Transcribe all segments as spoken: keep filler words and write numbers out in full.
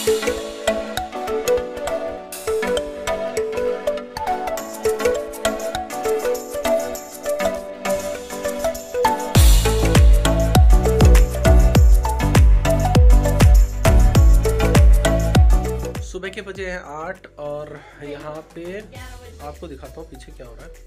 सुबह के बजे हैं आठ और यहाँ पे आपको दिखाता हूँ पीछे क्या हो रहा है।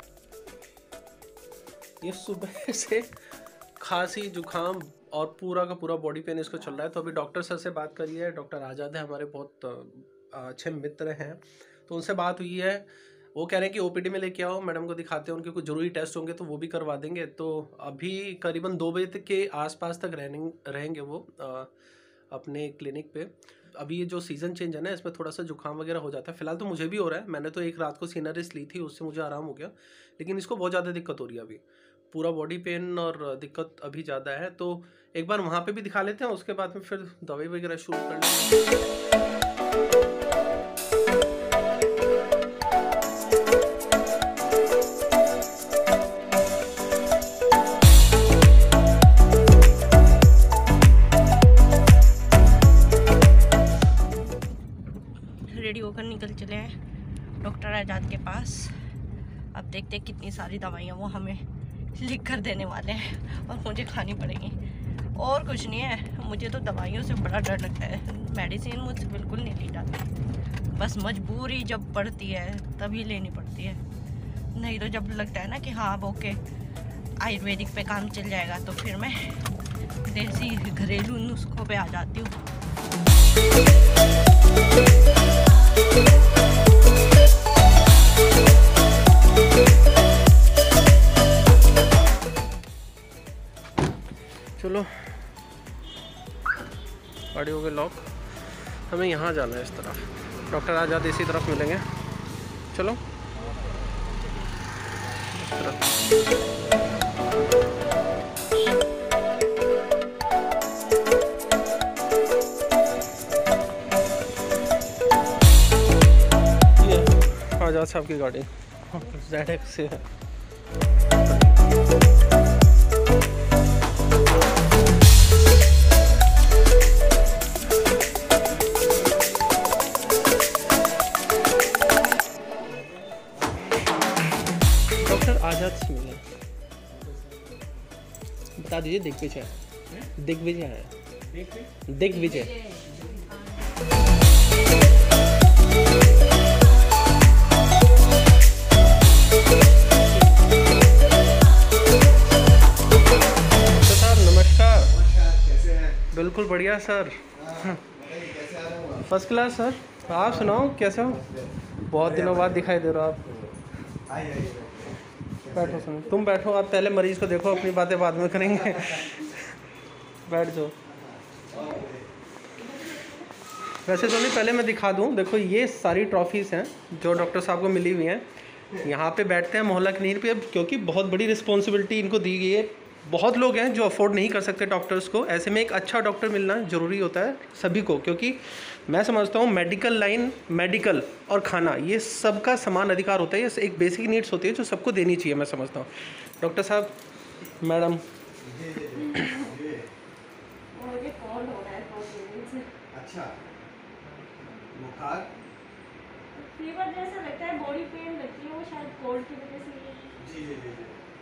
ये सुबह से खांसी जुकाम और पूरा का पूरा बॉडी पेन इसको चल रहा है। तो अभी डॉक्टर सर से बात करी है। डॉक्टर आज़ाद है, हमारे बहुत अच्छे मित्र हैं, तो उनसे बात हुई है। वो कह रहे हैं कि ओपीडी में लेके आओ, मैडम को दिखाते हैं, उनके कुछ ज़रूरी टेस्ट होंगे तो वो भी करवा देंगे। तो अभी करीबन दो बजे तक के आसपास तक रहने रहेंगे वो आ, अपने क्लिनिक पे। अभी ये जो सीज़न चेंज है ना, इसमें थोड़ा सा जुकाम वगैरह हो जाता है। फिलहाल तो मुझे भी हो रहा है, मैंने तो एक रात को सीनरिस ली थी, उससे मुझे आराम हो गया, लेकिन इसको बहुत ज़्यादा दिक्कत हो रही है। अभी पूरा बॉडी पेन और दिक्कत अभी ज़्यादा है। तो एक बार वहाँ पे भी दिखा लेते हैं, उसके बाद में फिर दवाई वगैरह शुरू कर लेंगे। रेडी होकर निकल चले हैं डॉक्टर आज़ाद के पास। अब देखते हैं कितनी सारी दवाइयाँ वो हमें लिख कर देने वाले हैं और मुझे खानी पड़ेगी। और कुछ नहीं है, मुझे तो दवाइयों से बड़ा डर लगता है। मेडिसिन मुझसे बिल्कुल नहीं ली जाती, बस मजबूरी जब पड़ती है तभी लेनी पड़ती है। नहीं तो जब लगता है ना कि हाँ अब ओके आयुर्वेदिक पे काम चल जाएगा, तो फिर मैं देसी घरेलू नुस्खों पे आ जाती हूँ। चलो गाड़ी हो गई लॉक, हमें यहाँ जाना है इस तरफ। डॉक्टर आज़ाद इसी तरफ मिलेंगे। चलो इस तरफ। ये आज़ाद साहब की गाड़ी ज़ेड एक्स से है। आज़ाद से मिले, बता दीजिए। दिग्विजय, दिग्विजय है, दिग्विजय। तो साहब नमस्कार। कैसे हैं? बिल्कुल बढ़िया सर, फर्स्ट क्लास सर। आप सुनाओ कैसे हो? बहुत दिनों बाद दिखाई दे रहे हो आप। बैठो सुनो, तुम बैठो, आप पहले मरीज को देखो, अपनी बातें बाद में करेंगे। बैठ जाओ। वैसे तो नहीं, पहले मैं दिखा दूं। देखो ये सारी ट्रॉफीज़ हैं जो डॉक्टर साहब को मिली हुई हैं। यहाँ पे बैठते हैं मोहल्ला क्लिनिक पे, क्योंकि बहुत बड़ी रिस्पॉन्सिबिलिटी इनको दी गई है। बहुत लोग हैं जो अफोर्ड नहीं कर सकते डॉक्टर्स को। ऐसे में एक अच्छा डॉक्टर मिलना ज़रूरी होता है सभी को, क्योंकि मैं समझता हूँ मेडिकल लाइन, मेडिकल और खाना, ये सबका समान अधिकार होता है। ये एक बेसिक नीड्स होती है जो सबको देनी चाहिए, मैं समझता हूँ। डॉक्टर साहब, मैडम, अच्छा, बुखार, फीवर जैसा लगता है, बॉडी पेन लगती है, वो शायद कोल्ड की वजह से। जी जी जी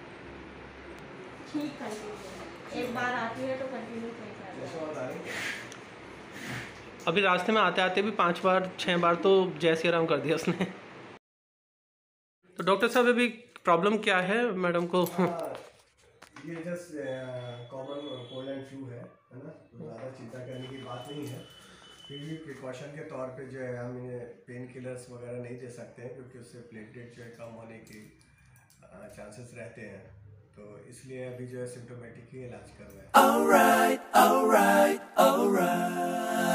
ठीक कंटिन्यू, एक बार आती है तो कंटिन्यू करता है। अभी रास्ते में आते आते भी पांच बार छह बार तो जय श्री राम कर दिया उसने। तो डॉक्टर साहब अभी प्रॉब्लम क्या है मैडम को? ये just common cold and flu है है ना, तो ज़्यादा चिंता करने की बात नहीं है। फिर भी प्रिकॉशन के तौर पे जो है हम इन्हें पेन किलर्स वगैरह नहीं दे सकते हैं, क्योंकि उससे प्लेटलेट जो है कम होने की चांसेस रहते हैं। तो इसलिए अभी जो है सिम्टोमेटिक ही इलाज कर रहे हैं। Alright, alright, alright.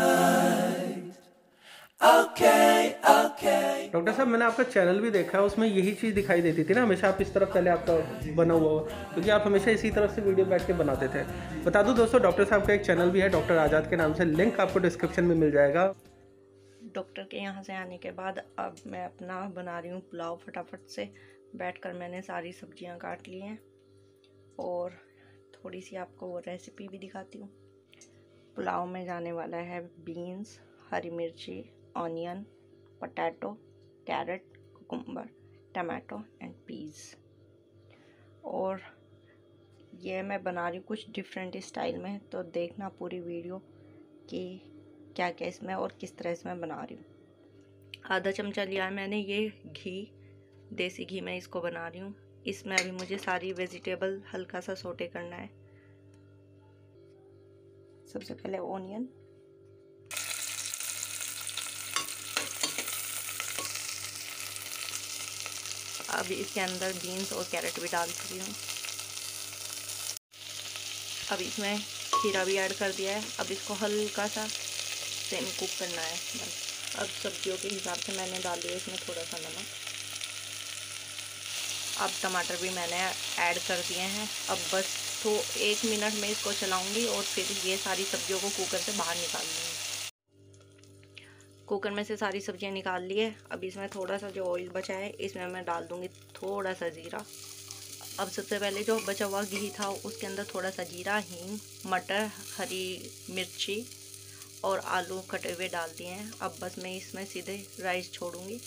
Okay, okay. Doctor साहब मैंने आपका चैनल भी देखा है, उसमें यही चीज़ दिखाई देती थी ना हमेशा। आप इस तरफ पहले आपका बना हुआ हो, क्योंकि आप हमेशा इसी तरफ से वीडियो बैठ के बनाते थे। बता दूं दोस्तों, डॉक्टर साहब का एक चैनल भी है डॉक्टर आज़ाद के नाम से, लिंक आपको डिस्क्रिप्शन में मिल जाएगा। डॉक्टर के यहाँ से आने के बाद अब मैं अपना बना रही हूँ पुलाव। फटाफट से बैठकर मैंने सारी सब्जियाँ काट ली हैं और थोड़ी सी आपको रेसिपी भी दिखाती हूँ। पुलाव में जाने वाला है बीन्स, हरी मिर्ची, onion, potato, carrot, cucumber, tomato and peas. और ये मैं बना रही हूँ कुछ डिफरेंट स्टाइल में, तो देखना पूरी वीडियो कि क्या क्या इसमें और किस तरह से मैं बना रही हूँ। आधा चमचा लिया है मैंने ये घी, देसी घी में इसको बना रही हूँ। इसमें अभी मुझे सारी वेजिटेबल हल्का सा सोटे करना है। सबसे पहले ऑनियन, अब इसके अंदर बीन्स और कैरेट भी डाल चुकी हूँ। अब इसमें खीरा भी ऐड कर दिया है। अब इसको हल्का सा सेमी कुक करना है बस। अब सब्जियों के हिसाब से मैंने डाल दिया इसमें थोड़ा सा नमक। अब टमाटर भी मैंने ऐड कर दिए हैं। अब बस तो एक मिनट में इसको चलाऊंगी और फिर ये सारी सब्जियों को कुकर से बाहर निकाल लूँगी। कुकर में से सारी सब्जियां निकाल ली है। अब इसमें थोड़ा सा जो ऑयल बचा है इसमें मैं डाल दूँगी थोड़ा सा ज़ीरा। अब सबसे पहले जो बचा हुआ घी था उसके अंदर थोड़ा सा जीरा, हींग, मटर, हरी मिर्ची और आलू कटे हुए डाल दिए हैं। अब बस मैं इसमें सीधे राइस छोड़ूंगी।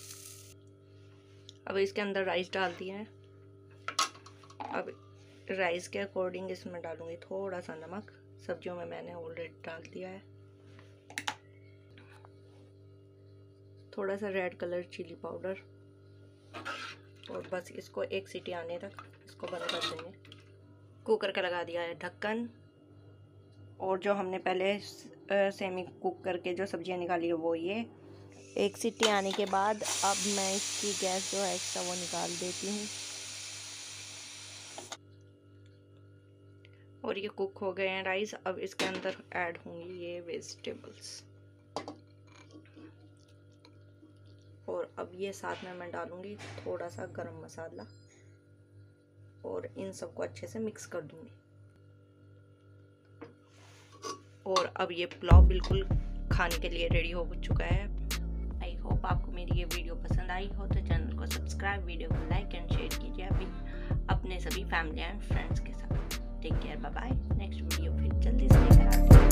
अब इसके अंदर राइस डाल दिए हैं। अब राइस के अकॉर्डिंग इसमें डालूंगी थोड़ा सा नमक। सब्जियों में मैंने ऑलरेडी डाल दिया है। थोड़ा सा रेड कलर चिली पाउडर और बस इसको एक सीटी आने तक इसको बंद कर देंगे। कुकर का लगा दिया है ढक्कन। और जो हमने पहले सेमी कुक करके जो सब्जियां निकाली है वो ये। एक सीटी आने के बाद अब मैं इसकी गैस जो है एक्स्ट्रा वो निकाल देती हूँ। और ये कुक हो गए हैं राइस। अब इसके अंदर ऐड होंगी ये वेजिटेबल्स। और अब ये साथ में मैं डालूंगी थोड़ा सा गरम मसाला और इन सबको अच्छे से मिक्स कर दूंगी। और अब ये पुलाव बिल्कुल खाने के लिए रेडी हो चुका है। आई होप आपको मेरी ये वीडियो पसंद आई हो तो चैनल को सब्सक्राइब, वीडियो को लाइक एंड शेयर कीजिए अभी अपने सभी फैमिली एंड फ्रेंड्स के साथ। Take care, bye bye. Next video फिर जल्दी से लेकर आते हैं।